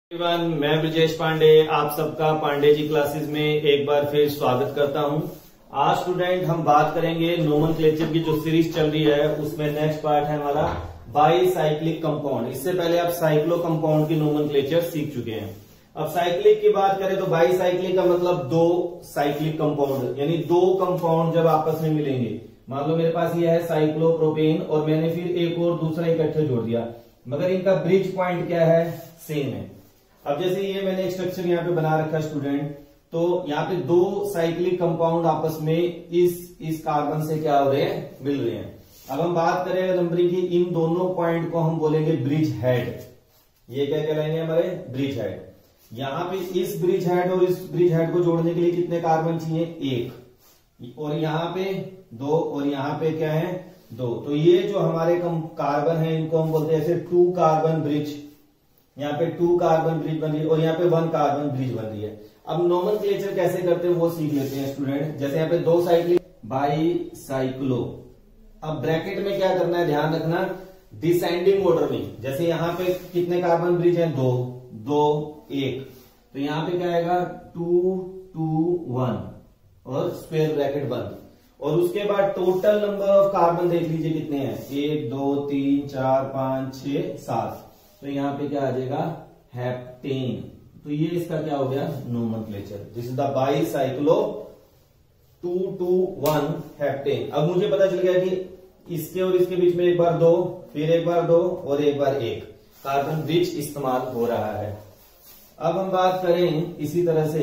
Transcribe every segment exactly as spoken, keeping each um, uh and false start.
Everyone, मैं ब्रजेश पांडे आप सबका पांडे जी क्लासेस में एक बार फिर स्वागत करता हूं। आज स्टूडेंट हम बात करेंगे नोमेनक्लेचर की जो सीरीज चल रही है उसमें नेक्स्ट पार्ट है हमारा बाई साइक्लिक कंपाउंड। इससे पहले आप साइक्लो कंपाउंड की नोमेनक्लेचर सीख चुके हैं। अब साइक्लिक की बात करें तो बाई साइक्लिक का मतलब दो साइक्लिक कंपाउंड, यानी दो कंपाउंड जब आपस में मिलेंगे। मान लो मेरे पास ये है साइक्लोप्रोपेन और मैंने फिर एक और दूसरा इकट्ठे जोड़ दिया, मगर इनका ब्रिज पॉइंट क्या है, सेम है। अब जैसे ये मैंने एक स्ट्रक्चर यहाँ पे बना रखा है स्टूडेंट, तो यहाँ पे दो साइक्लिक कंपाउंड आपस में इस इस कार्बन से क्या हो रहे हैं, मिल रहे हैं। अब हम बात करें नंबरिंग की, इन दोनों पॉइंट को हम बोलेंगे ब्रिज हेड। ये क्या कहलाएंगे हमारे ब्रिज हेड। यहाँ पे इस ब्रिज हेड और इस ब्रिज हेड को जोड़ने के लिए कितने कार्बन चाहिए, एक, और यहाँ पे दो, और यहाँ पे क्या है, दो। तो ये जो हमारे कार्बन है इनको हम बोलते हैं ऐसे टू कार्बन ब्रिज। यहाँ पे टू कार्बन ब्रिज बन रही है और यहाँ पे वन कार्बन ब्रिज बन रही है। अब नोमेनक्लेचर कैसे करते हैं वो सीख लेते हैं स्टूडेंट। जैसे यहाँ पे दो साइक्लिक बाई साइक्लो। अब ब्रैकेट में क्या करना है, ध्यान रखना, डिसेंडिंग ऑर्डर में। जैसे यहाँ पे कितने कार्बन ब्रिज हैं, दो दो एक, तो यहाँ पे क्या आएगा, टू टू वन और स्क्वायर ब्रैकेट बंद। और उसके बाद टोटल नंबर ऑफ कार्बन देख लीजिए कितने हैं, एक दो तीन चार पांच छह सात, तो यहाँ पे क्या आ जाएगा, हेप्टेन। तो ये इसका क्या हो गया, nomenclature. This is the bicyclo two two one heptane. अब मुझे पता चल गया कि इसके और इसके बीच में एक बार दो, फिर एक बार दो और एक बार एक कार्बन ब्रिज इस्तेमाल हो रहा है। अब हम बात करें इसी तरह से,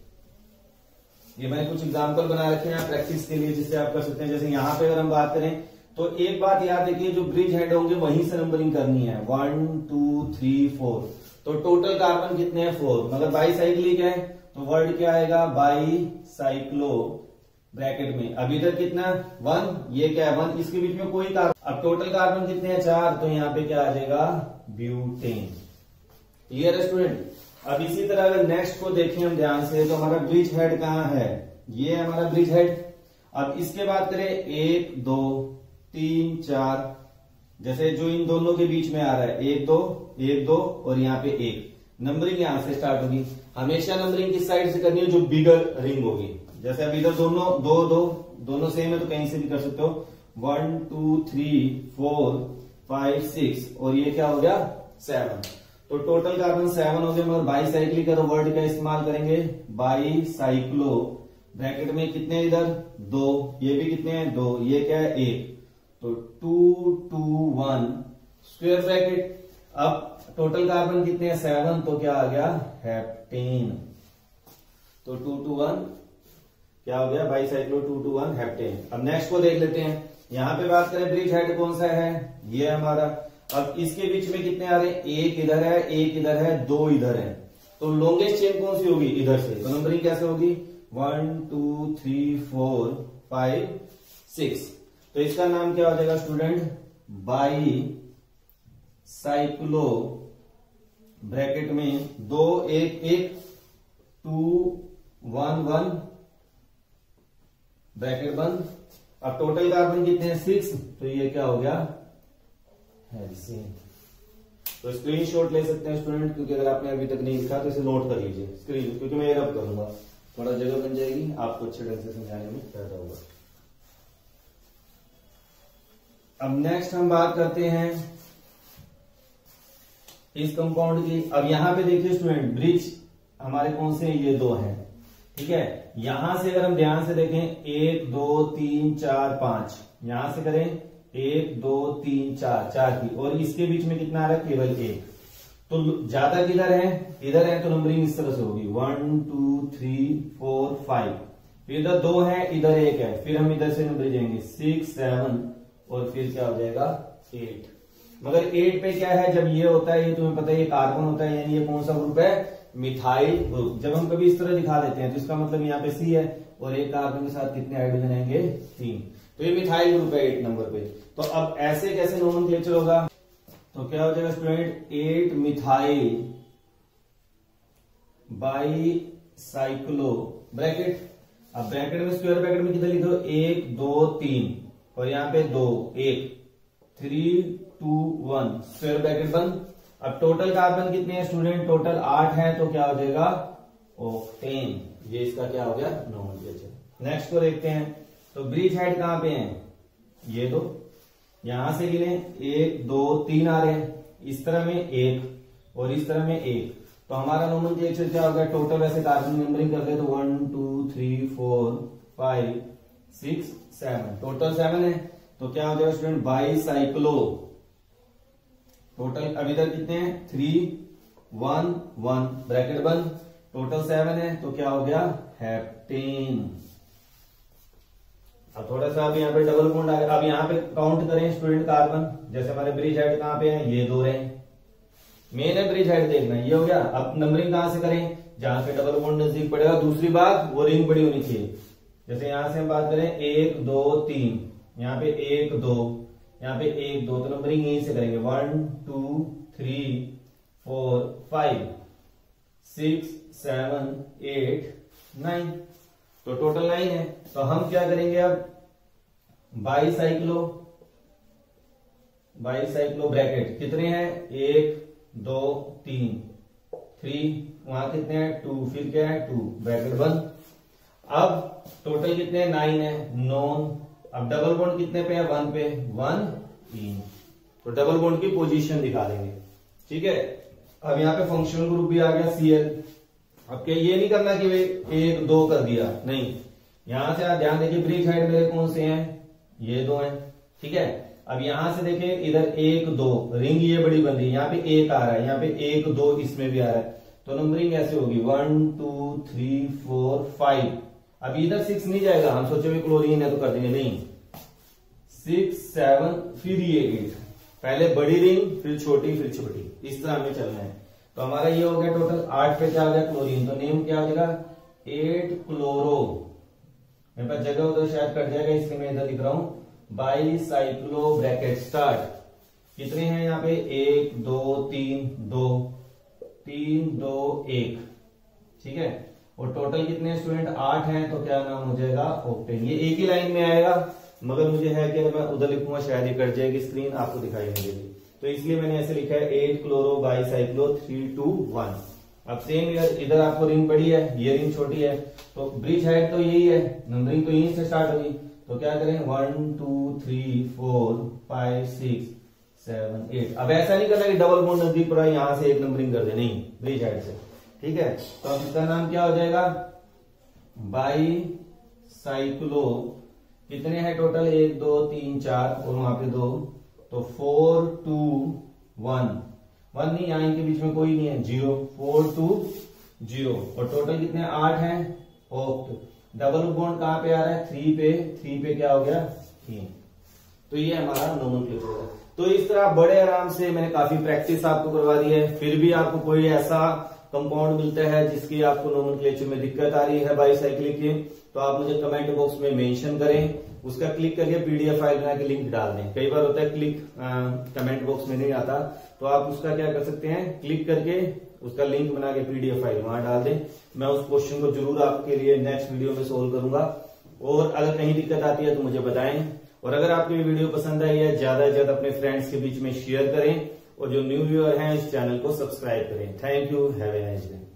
ये मैंने कुछ एग्जाम्पल बना रखे हैं प्रैक्टिस के लिए जिससे आप कर सकते हैं। जैसे यहाँ पे अगर हम बात करें तो एक बात याद रखिए, जो ब्रिज हेड होंगे वहीं से नंबरिंग करनी है, वन टू थ्री फोर। तो टोटल कार्बन कितने हैं, फोर, मगर बाई साइक्लिक है तो वर्ड क्या आएगा, बाई साइक्लो ब्रैकेट में। अब इधर कितना, वन, ये क्या है वन, इसके बीच में कोई कार्बन। अब टोटल कार्बन कितने हैं, चार, तो यहाँ पे क्या आ जाएगा, ब्यूटेन। क्लियर है स्टूडेंट। अब इसी तरह अगर नेक्स्ट को देखें हम ध्यान से, तो हमारा ब्रिज हेड कहाँ है, ये है हमारा ब्रिज हेड। अब इसके बात करें, एक दो तीन चार, जैसे जो इन दोनों के बीच में आ रहा है, एक दो एक दो और यहाँ पे एक। नंबरिंग यहां से स्टार्ट होगी। हमेशा नंबरिंग किस साइड से करनी है, जो बिगर रिंग होगी। जैसे अब इधर दोनों दो दो दोनों सेम है तो कहीं से भी कर सकते हो, one two three four five six, और ये क्या हो गया, सेवन। तो टोटल कार्बन सेवन हो गए। मगर बाई साइक्लिक का वर्ड का इस्तेमाल करेंगे, बाई साइक्लो ब्रैकेट में कितने, इधर दो, ये भी कितने हैं, दो, ये क्या है, एक, तो two two one square bracket. अब टोटल कार्बन कितने हैं, सेवन, तो क्या आ गया, हेप्टेन। तो टू टू वन क्या हो गया, bicyclo two two one heptane. अब नेक्स्ट को देख लेते हैं। यहां पे बात करें ब्रिज हेड कौन सा है, ये हमारा। अब इसके बीच में कितने आ रहे हैं, एक इधर है, एक इधर है, दो इधर है। तो लॉन्गेस्ट चेन कौन सी होगी, इधर से। तो नंबरिंग कैसे होगी, one two three four five six. तो इसका नाम क्या हो जाएगा स्टूडेंट, बाई साइक्लो ब्रैकेट में दो एक एक, टू वन वन ब्रैकेट बंद। अब टोटल कार्बन कितने हैं, सिक्स, तो ये क्या हो गया, हेल्सिन। तो स्क्रीनशॉट ले सकते हैं स्टूडेंट, क्योंकि अगर आपने अभी तक नहीं लिखा तो इसे नोट कर लीजिए स्क्रीन, क्योंकि मैं ये रब करूंगा, थोड़ा जगह बन जाएगी, आपको अच्छे ढंग से समझाने में फायदा होगा। अब नेक्स्ट हम बात करते हैं इस कंपाउंड की। अब यहां पे देखिए स्टूडेंट, ब्रिज हमारे कौन से, ये दो हैं, ठीक है। यहां से अगर हम ध्यान से देखें, एक दो तीन चार पांच, यहां से करें एक दो तीन चार, चार की, और इसके बीच में कितना आ रहा है, केवल एक। तो ज्यादा किधर है, इधर है, तो नंबरिंग इस तरह से होगी, one two three four five. इधर दो है, इधर एक है, फिर हम इधर से नंबर जाएंगे, सिक्स सेवन, और फिर क्या हो जाएगा, एट। मगर एट पे क्या है, जब ये होता है, ये तुम्हें पता है ये कार्बन होता है, यानी ये कौन सा ग्रुप है, मिथाइल ग्रुप। जब हम कभी इस तरह दिखा देते हैं तो इसका मतलब यहाँ पे सी है, और एक कार्बन के साथ कितने हाइड्रोजन आएंगे, तीन, तो ये मिथाइल ग्रुप है एट नंबर पे। तो अब ऐसे कैसे नोमेनक्लेचर होगा, तो क्या हो जाएगा student, eight methyl bicyclo bracket. अब ब्रैकेट में स्क्वायर ब्रैकेट में कितना लिख दो, एक दो तीन, और यहाँ पे दो, एक, three two one square bracket बंद। अब टोटल कार्बन कितने हैं स्टूडेंट, टोटल आठ है, तो क्या हो जाएगा ऑक्टेन। ये इसका क्या हो गया नोमेनक्लेचर। नेक्स्ट को देखते हैं, तो ब्रिज हेड कहां पे हैं, ये दो, यहां से गिने एक दो तीन आ रहे हैं, इस तरह में एक और इस तरह में एक, तो हमारा नोमेनक्लेचर क्या होगा, टोटल वैसे कार्बन नंबरिंग कर दे तो one two three four five six seven, total seven है, तो क्या हो जाएगा स्टूडेंट बाई साइक्लो। टोटल अभी तक कितने हैं, थ्री वन वन ब्रैकेट बंद, टोटल सेवन है, तो क्या हो गया हेप्टेन। अब थोड़ा सा अब यहाँ पे डबल बॉन्ड आ गया। अब यहाँ पे काउंट करें स्टूडेंट कार्बन, जैसे हमारे ब्रिज हेड कहां पे हैं, ये दो रहे, मेन है ब्रिज हेड देखना, ये हो गया। अब नंबरिंग कहां से करें, जहां पे डबल बॉन्ड नजदीक पड़ेगा। दूसरी बात वो रिंग बड़ी होनी चाहिए, जैसे यहां से हम बात करें एक दो तीन, यहाँ पे एक दो, यहाँ पे एक दो, तो नंबरिंग यहीं से करेंगे one two three four five six seven eight nine, तो टोटल नाइन है। तो हम क्या करेंगे अब bicyclo, bicyclo bracket कितने हैं, एक दो तीन, थ्री, वहां कितने हैं टू, फिर क्या है टू ब्रैकेट बंद। अब टोटल कितने हैं, नाइन है, नॉन। अब डबल बॉन्ड कितने पे है, वन पे, वन तीन, तो डबल बॉन्ड की पोजीशन दिखा देंगे, ठीक है। अब यहाँ पे फंक्शनल ग्रुप भी आ गया सी एल। अब क्या ये नहीं करना कि भाई एक दो कर दिया, नहीं, यहां से आप ध्यान देखिए ब्रिज हेड मेरे कौन से हैं, ये दो हैं, ठीक है। अब यहां से देखिए इधर एक दो, रिंग ये बड़ी बन रही है, यहाँ पे एक आ रहा है, यहाँ पे एक दो इसमें भी आ रहा है, तो नंबरिंग ऐसे होगी one two three four five. अब इधर सिक्स नहीं जाएगा, हम सोचे भी क्लोरीन है तो कर देंगे, नहीं, सिक्स सेवन फिर ये एट, पहले बड़ी रिंग फिर छोटी फिर छोटी, इस तरह हमें चलना है। तो हमारा ये हो गया टोटल आठ पे क्या हो गया क्लोरीन, तो नेम क्या हो जाएगा एट क्लोरो। मेरे पास जगह उधर शायद कट जाएगा, इसलिए मैं इधर लिख रहा हूं बाई साइक्लो ब्रैकेट स्टार्ट। कितने हैं यहाँ पे, एक दो तीन, दो तीन दो एक, ठीक है। और टोटल कितने स्टूडेंट आठ हैं, तो क्या नाम हो जाएगा ऑक्टेन। ये एक ही लाइन में आएगा, मगर मुझे है कि मैं उधर लिखूंगा शायद ये कट जाएगी स्क्रीन, आपको दिखाई नहीं देगी, तो इसलिए मैंने ऐसे लिखा है eight chloro bicyclo three two one. अब सेम इधर इधर आपको रिंग बड़ी है, ये रिंग छोटी है, तो ब्रिज हेड तो यही है, नंबरिंग तो यहीं से स्टार्ट होगी, तो क्या करें one two three four five six seven eight. अब ऐसा नहीं करना कि डबल बॉन्ड नजदीक पड़ा यहां से एक नंबरिंग कर दे, नहीं, ब्रिज हेड से, ठीक है। तो अब इसका नाम क्या हो जाएगा बाई साइक्लो। कितने हैं टोटल, एक दो तीन चार और वहां पे दो, तो फोर टू वन, वन नहीं, यहाँ इनके बीच में कोई नहीं है, जीरो, फोर टू जीरो, और टोटल कितने आठ हैं ऑक्ट। डबल बॉन्ड कहां पे आ रहा है, थ्री पे, थ्री पे क्या हो गया तीन, तो ये हमारा नोमेनक्लेचर है। तो इस तरह बड़े आराम से मैंने काफी प्रैक्टिस आपको करवा दी है, फिर भी आपको कोई ऐसा कंपाउंड मिलता है जिसकी आपको नोमेनक्लेचर में दिक्कत आ रही है बाईसाइक्लिक की, तो आप मुझे कमेंट बॉक्स में मेंशन करें, उसका क्लिक करके पीडीएफ फाइल बना के लिंक डाल दें। कई बार होता है क्लिक कमेंट बॉक्स में नहीं आता, तो आप उसका क्या कर सकते हैं, क्लिक करके उसका लिंक बना के पीडीएफ फाइल वहां डाल दें। मैं उस क्वेश्चन को जरूर आपके लिए नेक्स्ट वीडियो में सोल्व करूंगा, और अगर कहीं दिक्कत आती है तो मुझे बताएं। और अगर आपको ये वीडियो पसंद आई है, ज्यादा से ज्यादा अपने फ्रेंड्स के बीच में शेयर करें, और जो न्यू व्यूअर हैं इस चैनल को सब्सक्राइब करें। Thank you, have a nice day.